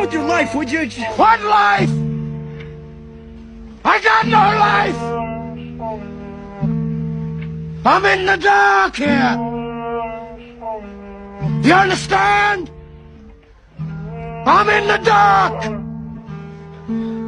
on with your life, would you? What life? I got no life! I'm in the dark here! You understand? I'm in the dark!